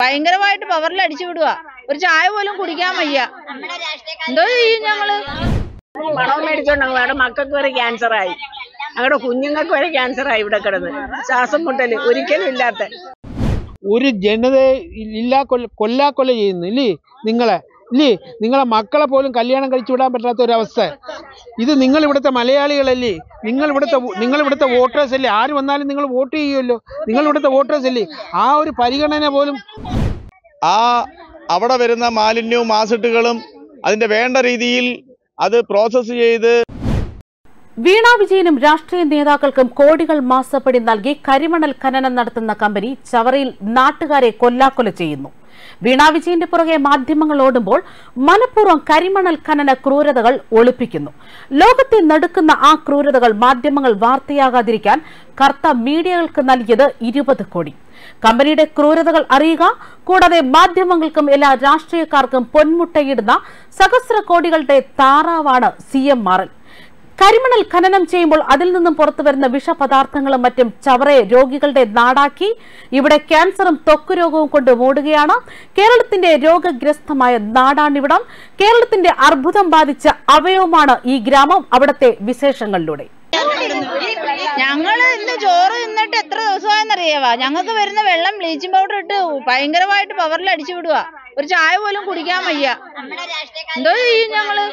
ഭയങ്കരമായിട്ട് പവറിൽ അടിച്ചു വിടുക. ഒരു ചായ പോലും കുടിക്കാൻ വയ്യ. എന്തോ ചെയ്യും ഞങ്ങള്? പണവും മേടിച്ചോണ്ട് അവിടെ മക്കൾക്ക് വരെ ക്യാൻസറായി, ഞങ്ങളുടെ കുഞ്ഞുങ്ങൾക്ക് വരെ ക്യാൻസറായി ഇവിടെ കിടന്ന്. ശ്വാസം മുട്ടല് ഒരിക്കലും ഇല്ലാത്ത ഒരു ജനതയെ കൊല്ല ചെയ്യുന്നു ഇല്ലേ നിങ്ങളെ മക്കളെ പോലും കല്യാണം കഴിച്ചു വിടാൻ പറ്റാത്ത ഒരവസ്ഥ. ഇത് നിങ്ങളിവിടുത്തെ മലയാളികളല്ലേ, നിങ്ങളിവിടുത്തെ വോട്ടേഴ്സ് അല്ലേ, ആര് വന്നാലും നിങ്ങൾ വോട്ട് ചെയ്യുമല്ലോ, നിങ്ങളിവിടുത്തെ വോട്ടേഴ്സ് അല്ലേ. ആ ഒരു പരിഗണന പോലും അവിടെ വരുന്ന മാലിന്യവും ആസിഡുകളും അതിന്റെ വേണ്ട രീതിയിൽ അത് പ്രോസസ് ചെയ്ത് വീണ വിജയനും രാഷ്ട്രീയ നേതാക്കൾക്കും കോടികൾ മാസപ്പടി നൽകി കരിമണൽ ഖനനം നടത്തുന്ന കമ്പനി ചവറയിൽ നാട്ടുകാരെ കൊല്ലാക്കൊല ചെയ്യുന്നു. വീണ വിജയന്റെ പുറകെ മാധ്യമങ്ങൾ ഓടുമ്പോൾ മനഃപൂർവ്വം കരിമണൽ ഖനന ക്രൂരതകൾ ഒളിപ്പിക്കുന്നു. ലോകത്തെ നടുക്കുന്ന ആ ക്രൂരതകൾ മാധ്യമങ്ങൾ വാർത്തയാകാതിരിക്കാൻ കർത്ത മീഡിയകൾക്ക് നൽകിയത് 20 കോടി. കമ്പനിയുടെ ക്രൂരതകൾ അറിയുക, കൂടാതെ മാധ്യമങ്ങൾക്കും എല്ലാ രാഷ്ട്രീയക്കാർക്കും പൊന്മുട്ടയിടുന്ന സഹസ്ര കോടികളുടെ താറാവാണ് CMRL. കരിമണൽ ഖനനം ചെയ്യുമ്പോൾ അതിൽ നിന്നും പുറത്തുവരുന്ന വിഷപദാർത്ഥങ്ങളും മറ്റും ചവറയെ രോഗികളുടെ നാടാക്കി ഇവിടെ ക്യാൻസറും ത്വക്ക് രോഗവും കൊണ്ട് മൂടുകയാണ്. കേരളത്തിന്റെ രോഗഗ്രസ്തമായ നാടാണിവിടം. കേരളത്തിന്റെ അർബുദം ബാധിച്ച അവയവമാണ് ഈ ഗ്രാമം. അവിടത്തെ വിശേഷങ്ങളിലൂടെ ഞങ്ങള് ഇന്ന് ചോറ് തിന്നിട്ട് എത്ര ദിവസമായെന്നറിയാവാ. ഞങ്ങൾക്ക് വരുന്ന വെള്ളം ബ്ലീച്ചിങ് പൗഡർ ഇട്ട് ഭയങ്കരമായിട്ട് പവറിൽ അടിച്ചു വിടുക. ഒരു ചായ പോലും കുടിക്കാൻ വയ്യ. എന്തോ ചെയ്യും ഞങ്ങള്?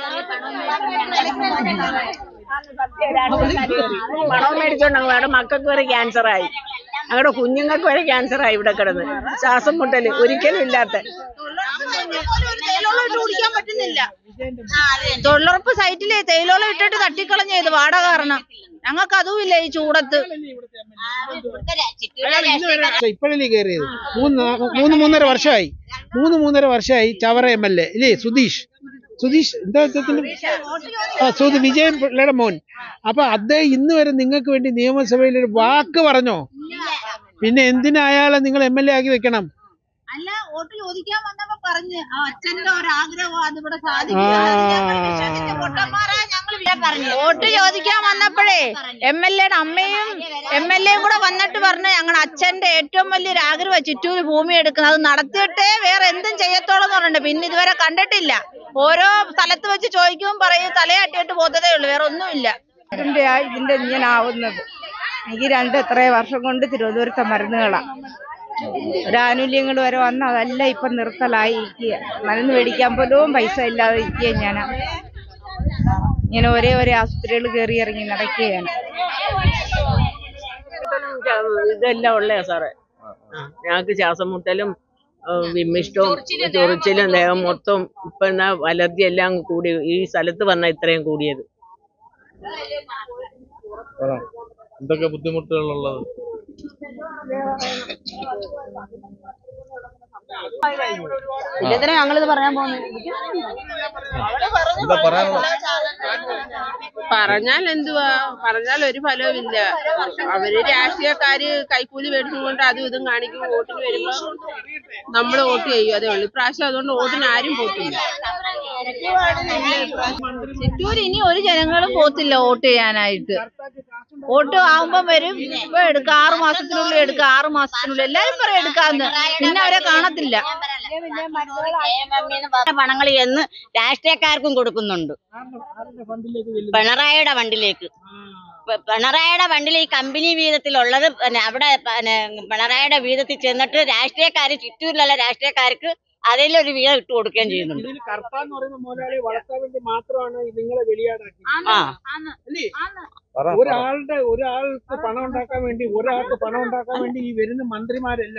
പണവും മേടിച്ചോണ്ട് അവിടെ മക്കൾക്ക് വരെ ക്യാൻസറായി, ഞങ്ങളുടെ കുഞ്ഞുങ്ങൾക്ക് വരെ ക്യാൻസറായി ഇവിടെ കിടന്ന്. ശ്വാസം മുട്ടല് ഒരിക്കലും ഇല്ലാത്ത കുടിക്കാൻ പറ്റുന്നില്ല. തൊഴിലുറപ്പ് സൈറ്റില് തേയിലോളം ഇട്ടിട്ട് തട്ടിക്കളഞ്ഞ ഇത് വാടക കാരണം. ഞങ്ങൾക്ക് അതുമില്ല ഈ ചൂടത്ത്. ഇപ്പോഴല്ലേ കയറിയത്? 3-3.5 വർഷമായി. 3-3.5 വർഷമായി ചവറ MLA ഇല്ലേ സുധീഷ് എന്താ വിജയൻ പിള്ളയുടെ മോൻ. അപ്പൊ അദ്ദേഹം ഇന്ന് വരെ നിങ്ങൾക്ക് വേണ്ടി നിയമസഭയിൽ ഒരു വാക്ക് പറഞ്ഞോ? പിന്നെ എന്തിനാ അയാളെ നിങ്ങൾ MLA ആക്കി വെക്കണം? അല്ല, വോട്ട് ചോദിക്കാൻ വന്നപ്പോ പറഞ്ഞ് അച്ഛന്റെ ഒരാഗ്രഹം അതിവിടെ വോട്ട് ചോദിക്കാൻ വന്നപ്പോഴേ MLA-യുടെ അമ്മയും MLA-യും കൂടെ വന്നിട്ട് പറഞ്ഞ് ഞങ്ങളുടെ അച്ഛന്റെ ഏറ്റവും വലിയൊരു ആഗ്രഹം ചുറ്റൂര് ഭൂമി എടുക്കുന്നത്, അത് നടത്തിയിട്ടേ വേറെ എന്തും ചെയ്യത്തോളം എന്ന് പറഞ്ഞിട്ടുണ്ട്. പിന്നെ ഇതുവരെ കണ്ടിട്ടില്ല. ഓരോ സ്ഥലത്ത് വെച്ച് ചോദിക്കും, പറയും, തലയാട്ടിയിട്ട് പോത്തതേ ഉള്ളൂ, വേറെ ഒന്നുമില്ല. ഇതിന്റെ ഇങ്ങനെ ആവുന്നത് എനിക്ക് 2-3 വർഷം കൊണ്ട് തിരുവനന്തപുരത്തെ മരുന്നുകളാ ഒരാനുകൂല്യങ്ങൾ വരെ വന്ന് അതെല്ലാം ഇപ്പൊ നിർത്തലായി ഇരിക്കുക. മരുന്ന് മേടിക്കാൻ പോലും പൈസ ഇല്ലാതെ ഇരിക്കുക. ഇങ്ങനെ ഒരേ ആശുപത്രികൾ കയറി ഇറങ്ങി നടക്കുകയാണ്. ഇതെല്ലാം ഉള്ളയാ സാറേ. ഞങ്ങൾക്ക് ശ്വാസം മുട്ടലും വിമ്മിഷ്ടവും ചൊറിച്ചിലും ദേഹം മൊത്തം ഇപ്പൊ എന്നാ അലർജി എല്ലാം കൂടി ഈ സ്ഥലത്ത് വന്ന ഇത്രയും കൂടിയത്. എന്തൊക്കെ ബുദ്ധിമുട്ടുകളുള്ളത്? ഇല്ലെന്തിനാ ഞങ്ങളിത് പറയാൻ പോകുന്നത്? പറഞ്ഞാൽ എന്തുവാ, പറഞ്ഞാൽ ഒരു ഫലവുമില്ല. അവര് രാഷ്ട്രീയക്കാര് കൈക്കൂലി മേടിച്ചുകൊണ്ട് അതും ഇതും കാണിക്കും. വോട്ടിന് വരുമ്പോ നമ്മള് വോട്ട് ചെയ്യും, അതേ ഉള്ളു. ഇപ്രാവശ്യം അതുകൊണ്ട് വോട്ടിന് ആരും പോത്തില്ല. ചിറ്റൂര് ഇനി ഒരു ജനങ്ങളും പോത്തില്ല വോട്ട് ചെയ്യാനായിട്ട്. വോട്ട് ആവുമ്പം വരും, ഇപ്പൊ എടുക്കുക, 6 മാസത്തിനുള്ളിൽ എടുക്കുക, 6 മാസത്തിനുള്ളിൽ എല്ലാരും പറയും എടുക്കാന്ന്. പിന്നെ അവരെ കാണത്തില്ല. പണങ്ങൾ എന്ന് രാഷ്ട്രീയക്കാർക്കും കൊടുക്കുന്നുണ്ട്. പിണറായിയുടെ ഫണ്ടിലേക്ക് ഈ കമ്പനി വീതത്തിലുള്ളത് അവിടെ പിണറായിയുടെ വീതത്തിൽ ചെന്നിട്ട് രാഷ്ട്രീയക്കാര്, ചിറ്റൂരിലുള്ള രാഷ്ട്രീയക്കാർക്ക് അതിലൊരു വീതം ഇട്ട് കൊടുക്കുകയും ചെയ്യുന്നുണ്ട്. ഒരാൾക്ക് പണം ഉണ്ടാക്കാൻ വേണ്ടി ഈ വരുന്ന മന്ത്രിമാരല്ല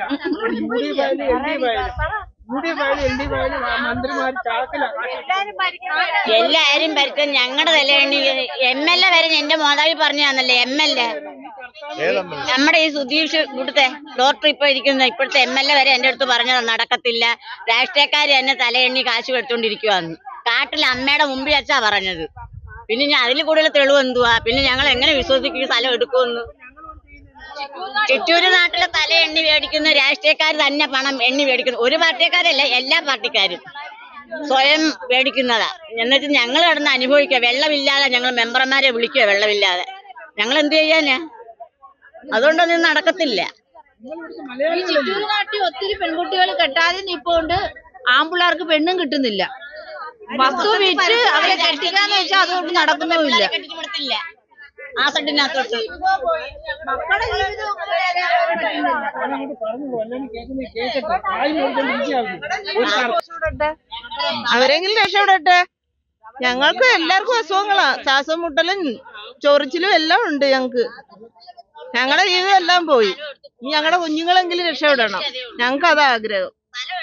എല്ലാരും ഭരിച്ച ഞങ്ങളുടെ തലയണി MLA വരെ എന്റെ മോതാവി പറഞ്ഞു തന്നല്ലേ. MLA നമ്മുടെ ഈ സുധീഷ് ഇവിടുത്തെ ഡോക്ടർ ഇപ്പോഴത്തെ MLA വരെ എന്റെ അടുത്ത് പറഞ്ഞത് നടക്കത്തില്ല, രാഷ്ട്രീയക്കാര് തന്നെ തലയെണ്ണി കാശ് എടുത്തോണ്ടിരിക്കുവാന്ന്. കാട്ടിൽ അമ്മയുടെ മുമ്പിൽ വെച്ചാ പറഞ്ഞത്. പിന്നെ ഞാൻ അതിൽ കൂടുതൽ തെളിവ് എന്തുവാ? പിന്നെ ഞങ്ങൾ എങ്ങനെ വിശ്വസിക്കും സ്ഥലം എടുക്കുമെന്ന്? ചിറ്റൂര് നാട്ടിലെ തല എണ്ണി മേടിക്കുന്ന രാഷ്ട്രീയക്കാർ തന്നെ പണം എണ്ണി മേടിക്കുന്നു. ഒരു പാർട്ടിക്കാരല്ല, എല്ലാ പാർട്ടിക്കാരും സ്വയം മേടിക്കുന്നതാ. എന്നിട്ട് ഞങ്ങൾ കിടന്ന് അനുഭവിക്കുക. വെള്ളമില്ലാതെ ഞങ്ങൾ മെമ്പർമാരെ വിളിക്കുക, വെള്ളമില്ലാതെ ഞങ്ങൾ എന്ത് ചെയ്യാനാ? അതുകൊണ്ടൊന്നും നടക്കത്തില്ല. ഈ ചിറ്റൂർ നാട്ടിൽ ഒത്തിരി പെൺകുട്ടികൾ കെട്ടാതെ നിപ്പോണ്ട് ആമ്പിള്ളേർക്ക് പെണ്ണും കിട്ടുന്നില്ല. വസ്തു വിറ്റ് അവരെ കെട്ടിക്കാന്ന് വെച്ചാൽ അതുകൊണ്ട് നടക്കുന്നുമില്ല. മക്കളുടെ ജീവിതം അവരെങ്കിലും രക്ഷപ്പെടട്ടെ. ഞങ്ങൾക്ക് എല്ലാവർക്കും അസുഖങ്ങളാ, ശ്വാസം മുട്ടലും ചൊറിച്ചിലും എല്ലാം ഉണ്ട്. ഞങ്ങളുടെ ജീവിതം എല്ലാം പോയി. ഞങ്ങളുടെ കുഞ്ഞുങ്ങളെങ്കിലും രക്ഷപ്പെടണം. ഞങ്ങൾക്ക് അതാ ആഗ്രഹം.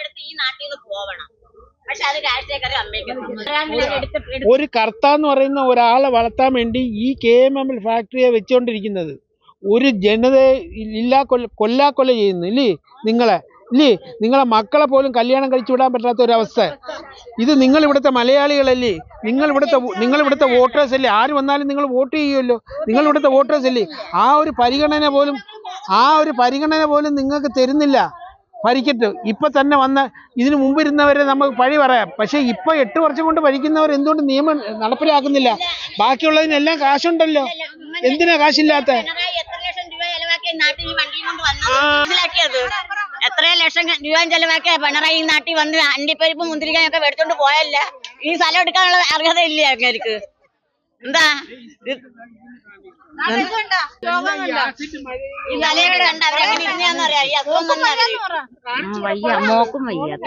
ഒരു കർത്താന്ന് പറയുന്ന ഒരാളെ വളർത്താൻ വേണ്ടി ഈ KMML ഫാക്ടറിയെ വെച്ചുകൊണ്ടിരിക്കുന്നത്. ഒരു ജനതയെ കൊല്ലാക്കൊല ചെയ്യുന്നു ഇല്ലേ നിങ്ങളെ മക്കളെ പോലും കല്യാണം കഴിച്ചു വിടാൻ പറ്റാത്ത ഒരവസ്ഥ. ഇത് നിങ്ങൾ ഇവിടുത്തെ മലയാളികളല്ലേ, നിങ്ങൾ ഇവിടുത്തെ വോട്ടേഴ്സ് അല്ലേ, ആര് വന്നാലും നിങ്ങൾ വോട്ട് ചെയ്യുമല്ലോ, നിങ്ങൾ ഇവിടുത്തെ വോട്ടേഴ്സ് അല്ലേ. ആ ഒരു പരിഗണന പോലും നിങ്ങൾക്ക് തരുന്നില്ല. ഭരിക്കട്ടെ. ഇപ്പൊ തന്നെ വന്ന ഇതിനു മുമ്പ് ഇരുന്നവരെ നമുക്ക് പഴി പറയാം. പക്ഷെ ഇപ്പൊ 8 വർഷം കൊണ്ട് ഭരിക്കുന്നവർ എന്തുകൊണ്ട് നിയമം നടപ്പിലാക്കുന്നില്ല? ബാക്കിയുള്ളതിനെല്ലാം കാശുണ്ടല്ലോ, എന്തിനാ കാശില്ലാത്ത? എത്രയോ ലക്ഷം രൂപ ചെലവാക്കിയ പിണറായി നാട്ടിൽ വന്ന് അണ്ടിപ്പരിപ്പ് മുന്തിരിക്കാനൊക്കെ മേടിച്ചോണ്ട് പോയല്ല. ഈ സ്ഥലം എടുക്കാനുള്ള അർഹത ഇല്ല അങ്ങേർക്ക്. എന്താ ഈ തലയൊക്കെ കണ്ട അവരെങ്ങനെ ഇരുന്നാന്നറിയാം. ഈ അസുഖം വയ്യ, മോക്കും വയ്യാത്ത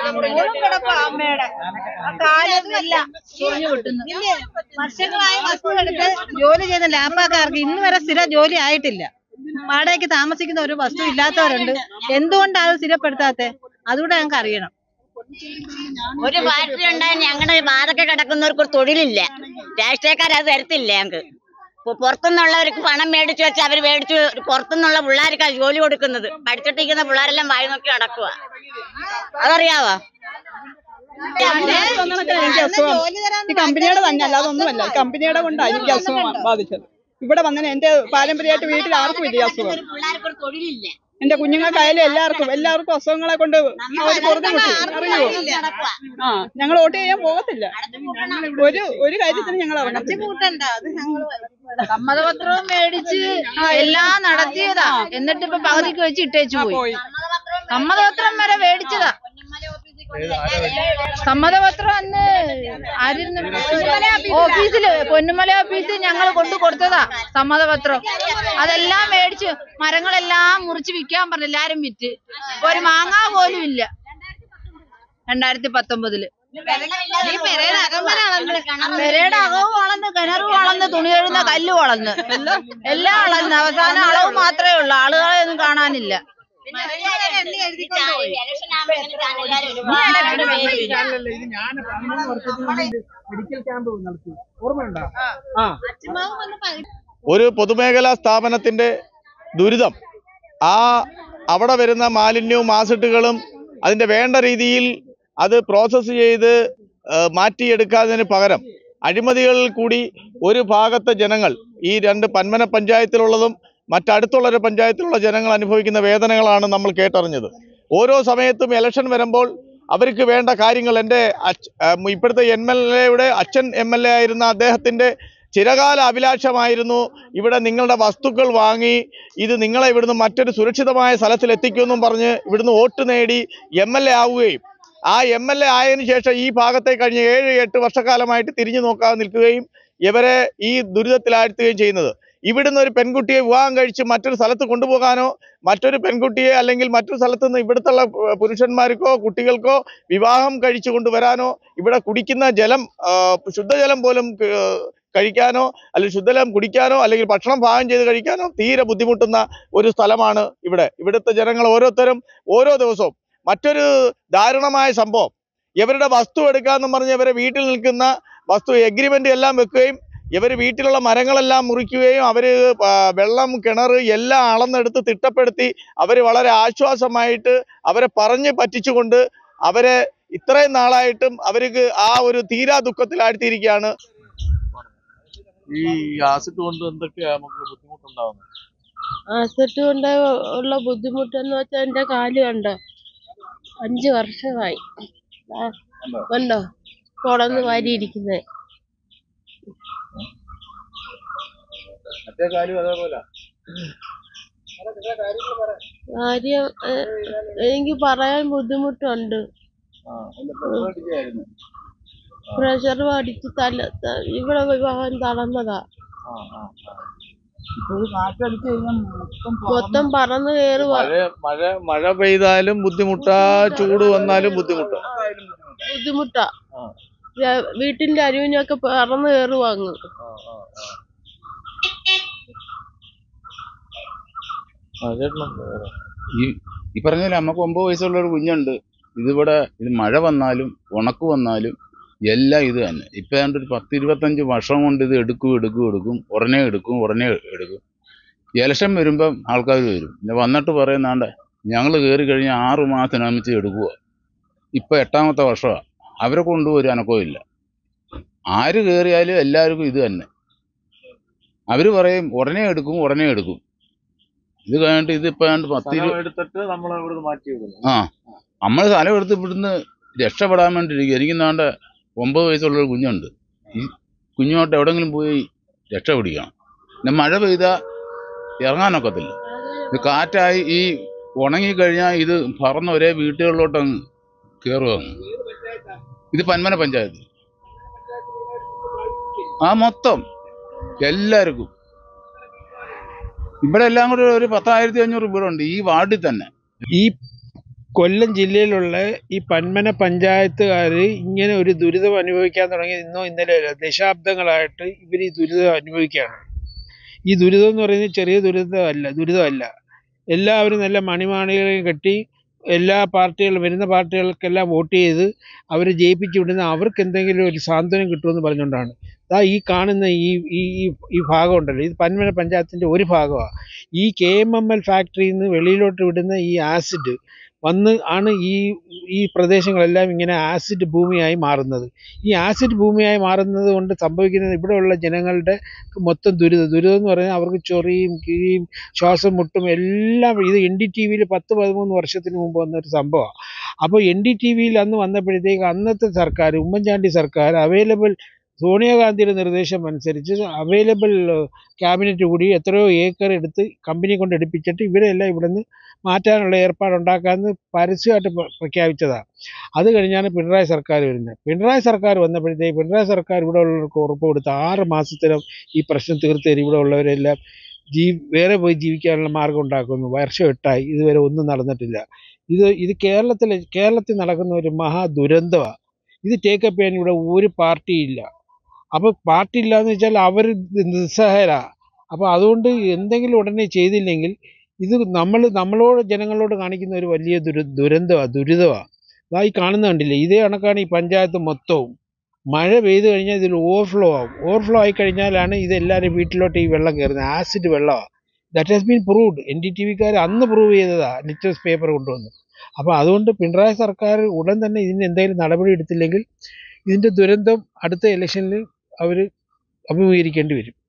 വർഷങ്ങളായി വസ്തു എടുത്ത് ജോലി ചെയ്യുന്ന ലാഭക്കാർക്ക് ഇന്ന് വരെ സ്ഥിര ജോലി ആയിട്ടില്ല. വാടകയ്ക്ക് താമസിക്കുന്ന ഒരു വസ്തു ഇല്ലാത്തവരുണ്ട്. എന്തുകൊണ്ടാണ് അത് സ്ഥിരപ്പെടുത്താത്ത? അതുകൂടെ ഞങ്ങൾക്ക് അറിയണം. ഒരു ഫാക്ടറി ഉണ്ടായാൽ ഞങ്ങളുടെ വാതൊക്കെ കിടക്കുന്നവർക്ക് ഒരു തൊഴിലില്ല. രാഷ്ട്രീയക്കാർ അത് തരത്തില്ല. ഞങ്ങൾക്ക് പുറത്തുനിന്നുള്ളവർക്ക് പണം മേടിച്ചു വെച്ച് അവർ മേടിച്ചു പുറത്തുനിന്നുള്ള പിള്ളേർക്കാണ് ജോലി കൊടുക്കുന്നത്. പഠിച്ചിട്ടിരിക്കുന്ന പിള്ളേരെല്ലാം വായി നോക്കി നടക്കുക. അതറിയാവോ? എനിക്ക് അസുഖം ഈ കമ്പനിയുടെ തന്നെ അല്ലാതൊന്നുമല്ല. കമ്പനിയുടെ കൊണ്ടാണ് എനിക്ക് അസുഖം ബാധിച്ചത്. ഇവിടെ വന്നതിന് എന്റെ പാരമ്പര്യമായിട്ട് വീട്ടിൽ ആർക്കും ഇല്ല അസുഖം. എന്റെ കുഞ്ഞുങ്ങൾക്കായാലും എല്ലാവർക്കും അസുഖങ്ങളെ കൊണ്ട് അവർ പൊറുതുമുട്ടി. അറിയുമോ? ഞങ്ങൾ വോട്ട് ചെയ്യാൻ പോകത്തില്ല. ഒരു കാര്യത്തിന് ഞങ്ങൾ സമ്മതപത്രവും മേടിച്ച് എല്ലാം നടത്തിയതാ. എന്നിട്ട് ഇപ്പൊ പകുതിക്ക് വെച്ച് ഇട്ടേച്ചു പോയി. സമ്മതപത്രം വരെ മേടിച്ചതാ. സമ്മതപത്രം അന്ന് പൊന്നുമല ഓഫീസിൽ ഞങ്ങൾ കൊണ്ടു കൊടുത്തതാ സമ്മതപത്രം. അതെല്ലാം മേടിച്ച് മരങ്ങളെല്ലാം മുറിച്ച് വിൽക്കാൻ പറഞ്ഞു. എല്ലാരും വിറ്റ്. ഒരു മാങ്ങാ പോലും ഇല്ല. 2019 പെരയുടെ അകവും വളർന്ന്, കിണറ് വളർന്ന്, തുണി കഴുകുന്ന കല്ല് വളർന്ന്, എല്ലാം വളർന്ന്. അവസാനം അളവ് മാത്രമേ ഉള്ളൂ. ആളുകളെ ഒന്നും കാണാനില്ല. ഒരു പൊതുമേഖലാ സ്ഥാപനത്തിന്റെ ദുരിതം അവിടെ വരുന്ന മാലിന്യവും ആസിഡുകളും അതിന്റെ വേണ്ട രീതിയിൽ അത് പ്രോസസ്സ് ചെയ്ത് മാറ്റിയെടുക്കാതിന് പകരം അഴിമതികളിൽ കൂടി ഒരു ഭാഗത്തെ ജനങ്ങൾ, ഈ 2 പന്മന പഞ്ചായത്തിലുള്ളതും മറ്റടുത്തുള്ളൊരു പഞ്ചായത്തിലുള്ള ജനങ്ങൾ അനുഭവിക്കുന്ന വേദനകളാണ് നമ്മൾ കേട്ടറിഞ്ഞത്. ഓരോ സമയത്തും ഇലക്ഷൻ വരുമ്പോൾ അവർക്ക് വേണ്ട കാര്യങ്ങൾ, എൻ്റെ ഇപ്പോഴത്തെ MLA-യുടെ അച്ഛൻ MLA ആയിരുന്ന അദ്ദേഹത്തിൻ്റെ ചിരകാല അഭിലാഷമായിരുന്നു ഇവിടെ നിങ്ങളുടെ വസ്തുക്കൾ വാങ്ങി ഇത് നിങ്ങളെ ഇവിടുന്ന് മറ്റൊരു സുരക്ഷിതമായ സ്ഥലത്തിൽ എത്തിക്കുമെന്നും പറഞ്ഞ് ഇവിടുന്ന് വോട്ട് നേടി MLA ആവുകയും ആ MLA ആയതിനു ശേഷം ഈ ഭാഗത്തെ കഴിഞ്ഞ 7-8 വർഷക്കാലമായിട്ട് തിരിഞ്ഞു നോക്കാതെ നിൽക്കുകയും ഇവരെ ഈ ദുരിതത്തിലാഴ്ത്തുകയും ചെയ്യുന്നത്. ഇവിടുന്ന് ഒരു പെൺകുട്ടിയെ വിവാഹം കഴിച്ച് മറ്റൊരു സ്ഥലത്ത് കൊണ്ടുപോകാനോ മറ്റൊരു പെൺകുട്ടിയെ അല്ലെങ്കിൽ മറ്റൊരു സ്ഥലത്ത് നിന്ന് ഇവിടുത്തുള്ള പുരുഷന്മാർക്കോ കുട്ടികൾക്കോ വിവാഹം കഴിച്ചു കൊണ്ടുവരാനോ ഇവിടെ കുടിക്കുന്ന ജലം ശുദ്ധജലം പോലും കഴിക്കാനോ അല്ലെങ്കിൽ ശുദ്ധജലം കുടിക്കാനോ അല്ലെങ്കിൽ ഭക്ഷണം പാകം ചെയ്ത് കഴിക്കാനോ തീരെ ബുദ്ധിമുട്ടുന്ന ഒരു സ്ഥലമാണ് ഇവിടുത്തെ ജനങ്ങൾ ഓരോരുത്തരും ഓരോ ദിവസവും. മറ്റൊരു ദാരുണമായ സംഭവം, ഇവരുടെ വസ്തു എടുക്കാമെന്ന് പറഞ്ഞ് ഇവരെ വീട്ടിൽ നിൽക്കുന്ന വസ്തു എഗ്രിമെന്റ് എല്ലാം വെക്കുകയും ഇവർ വീട്ടിലുള്ള മരങ്ങളെല്ലാം മുറിക്കുകയും അവർ വെള്ളം കിണർ എല്ലാം അളന്നെടുത്ത് തിട്ടപ്പെടുത്തി അവർ വളരെ ആശ്വാസമായിട്ട് അവരെ പറഞ്ഞ് പറ്റിച്ചുകൊണ്ട് അവരെ ഇത്രയും നാളായിട്ടും അവർക്ക് ആ ഒരു തീരാ ദുഃഖത്തിലാഴ്ത്തിയിരിക്കുകയാണ്. ഈ ആസിഡ് കൊണ്ട് എന്തൊക്കെയാ നമുക്ക് ബുദ്ധിമുട്ടുണ്ടാവുന്നത്? ആസിഡ് കൊണ്ട് ഉള്ള ബുദ്ധിമുട്ടെന്ന് വെച്ചാൽ എന്റെ കാല് കണ്ടോ 5 വർഷമായി കണ്ടോ കുളന്ന് വാരിയിരിക്കുന്നത്. മറ്റേ കാലും അതേപോലെ കാര്യം എനിക്ക് പറയാൻ ബുദ്ധിമുട്ടുണ്ട്. പ്രഷർ അടിച്ച് ഇവിടെ വിവാഹം തളർന്നതാ. മൊത്തം പറന്ന് കയറുവാ. മഴ പെയ്താലും ബുദ്ധിമുട്ടാ, ചൂട് വന്നാലും ബുദ്ധിമുട്ടാ. വീട്ടിന്റെ അരുവിനൊക്കെ പറന്ന് കയറുവാ അങ്ങ്. ഈ പറഞ്ഞ നമുക്ക് 9 വയസ്സുള്ള ഒരു കുഞ്ഞുണ്ട്. ഇത് മഴ വന്നാലും ഉണക്ക് വന്നാലും എല്ലാം ഇത് തന്നെ. ഇപ്പൊ ഒരു 10-25 വർഷം കൊണ്ട് ഇത് എടുക്കും, ഉടനെ എടുക്കും. ഇലക്ഷൻ വരുമ്പം ആൾക്കാർ വരും, പിന്നെ വന്നിട്ട് പറയുന്നാണ്ട് ഞങ്ങൾ കയറി കഴിഞ്ഞാൽ 6 മാസത്തിനമിച്ച് എടുക്കുക. ഇപ്പൊ 8ാമത്തെ വർഷമാണ്. അവരെ കൊണ്ട് ഒരു അനക്കവും ഇല്ല. ആര് കയറിയാലും എല്ലാവർക്കും ഇത് തന്നെ. അവര് പറയും ഉടനെ എടുക്കും. ഇത് കഴിഞ്ഞിട്ട് ഇതിപ്പോ 10 എടുത്തിട്ട് നമ്മൾ ഇവിടുന്ന് മാറ്റി വിടുന്നു. നമ്മൾ സ്ഥലം എടുത്ത് ഇവിടുന്ന് രക്ഷപ്പെടാൻ വേണ്ടിയിരിക്കും. എനിക്കുന്നാണ്ട് 9 വയസ്സുള്ള ഒരു കുഞ്ഞുണ്ട്. ഈ കുഞ്ഞുമായിട്ട് എവിടെങ്കിലും പോയി രക്ഷപ്പെടിക്കണം. പിന്നെ മഴ പെയ്താൽ ഇറങ്ങാനൊക്കത്തില്ല. ഇത് കാറ്റായി ഈ ഉണങ്ങിക്കഴിഞ്ഞാൽ ഇത് പറന്ന് ഒരേ വീട്ടുകളിലോട്ട് അങ്ങ് കയറുകയാണ്. ഇത് പന്മന പഞ്ചായത്ത് മൊത്തം എല്ലാവർക്കും. ഇവിടെ എല്ലാം കൂടി ഒരു 10,500 വീടുണ്ട് ഈ വാർഡിൽ തന്നെ. ഈ കൊല്ലം ജില്ലയിലുള്ള ഈ പന്മന പഞ്ചായത്തുകാർ ഇങ്ങനെ ഒരു ദുരിതം അനുഭവിക്കാൻ തുടങ്ങി ഇന്നോ ഇന്നലെ ദശാബ്ദങ്ങളായിട്ട് ഇവർ ഈ ദുരിതം അനുഭവിക്കുകയാണ്. ഈ ദുരിതം എന്ന് പറയുന്നത് ചെറിയ ദുരിതമല്ല. എല്ലാവരും നല്ല മണിമാണികളെയും കെട്ടി എല്ലാ പാർട്ടികളും വരുന്ന പാർട്ടികൾക്കെല്ലാം വോട്ട് ചെയ്ത് അവരെ ജയിപ്പിച്ചു വിടുന്ന അവർക്ക് എന്തെങ്കിലും ഒരു സാന്ത്വനം കിട്ടുമെന്ന് പറഞ്ഞുകൊണ്ടാണ്. ഈ കാണുന്ന ഈ ഭാഗം ഉണ്ടല്ലോ, ഇത് പന്മന പഞ്ചായത്തിൻ്റെ ഒരു ഭാഗമാണ്. ഈ KMML ഫാക്ടറിയിൽ നിന്ന് വെളിയിലോട്ട് വിടുന്ന ഈ ആസിഡ് ആണ് ഈ പ്രദേശങ്ങളെല്ലാം ഇങ്ങനെ ആസിഡ് ഭൂമിയായി മാറുന്നത്. ഈ ആസിഡ് ഭൂമിയായി മാറുന്നത് കൊണ്ട് സംഭവിക്കുന്നത് ഇവിടെയുള്ള ജനങ്ങളുടെ മൊത്തം ദുരിതം എന്ന് പറഞ്ഞാൽ അവർക്ക് ചൊറിയും കിഴിയും ശ്വാസം മുട്ടും എല്ലാം. ഇത് NDTVയിൽ 10-13 വർഷത്തിന് മുമ്പ് വന്നൊരു സംഭവമാണ്. അപ്പോൾ NDTVയിൽ അന്ന് വന്നപ്പോഴത്തേക്ക് അന്നത്തെ സർക്കാർ, ഉമ്മൻചാണ്ടി സർക്കാർ സോണിയാഗാന്ധിയുടെ നിർദ്ദേശം അനുസരിച്ച് അവൈലബിൾ ക്യാബിനറ്റ് കൂടി എത്രയോ ഏക്കർ എടുത്ത് കമ്പനി കൊണ്ട് എടുപ്പിച്ചിട്ട് ഇവരെല്ലാം ഇവിടെ നിന്ന് മാറ്റാനുള്ള ഏർപ്പാടുണ്ടാക്കാമെന്ന് പരസ്യമായിട്ട് പ്രഖ്യാപിച്ചതാണ്. അത് കഴിഞ്ഞാണ് പിണറായി സർക്കാർ വരുന്നത്. പിണറായി സർക്കാർ വന്നപ്പോഴത്തേക്ക് പിണറായി സർക്കാർ ഇവിടെ ഉള്ളവർക്ക് ഉറപ്പ് കൊടുത്ത് 6 മാസത്തിനും ഈ പ്രശ്നം തീർത്ത് തരും. ഇവിടെ ഉള്ളവരെല്ലാം വേറെ പോയി ജീവിക്കാനുള്ള മാർഗം ഉണ്ടാക്കുന്നു. വർഷം 8ആയി, ഇതുവരെ ഒന്നും നടന്നിട്ടില്ല. ഇത് കേരളത്തിൽ നടക്കുന്ന ഒരു മഹാദുരന്തമാണ്. ഇത് ടേക്കപ്പ് ചെയ്യാൻ ഇവിടെ ഒരു പാർട്ടിയില്ല. അപ്പോൾ പാർട്ടി ഇല്ലയെന്ന് വെച്ചാൽ അവർ നിസ്സഹായരാ. അപ്പോൾ അതുകൊണ്ട് എന്തെങ്കിലും ഉടനെ ചെയ്തില്ലെങ്കിൽ ഇത് ജനങ്ങളോട് കാണിക്കുന്ന ഒരു വലിയ ദുരിതമാണ്. ഈ കാണുന്ന കണ്ടില്ലേ, ഇതേ കണക്കാണ് ഈ പഞ്ചായത്ത് മൊത്തവും. മഴ പെയ്തു കഴിഞ്ഞാൽ ഇതിൽ ഓവർഫ്ലോ ആവും. ഓവർഫ്ലോ ആയിക്കഴിഞ്ഞാലാണ് ഇതെല്ലാവരും വീട്ടിലോട്ട് ഈ വെള്ളം കയറുന്നത്. ആസിഡ് വെള്ളമാണ്. That has been proved. NDTVക്കാർ അന്ന് പ്രൂവ് ചെയ്തതാണ്, ലിറ്ററസ് പേപ്പർ കൊണ്ടുവന്ന്. അപ്പോൾ അതുകൊണ്ട് പിണറായി സർക്കാർ ഉടൻ തന്നെ ഇതിന് എന്തെങ്കിലും നടപടി എടുത്തില്ലെങ്കിൽ ഇതിൻ്റെ ദുരന്തം അടുത്ത ഇലക്ഷനിൽ അവർ അഭിമുഖീകരിക്കേണ്ടി വരും.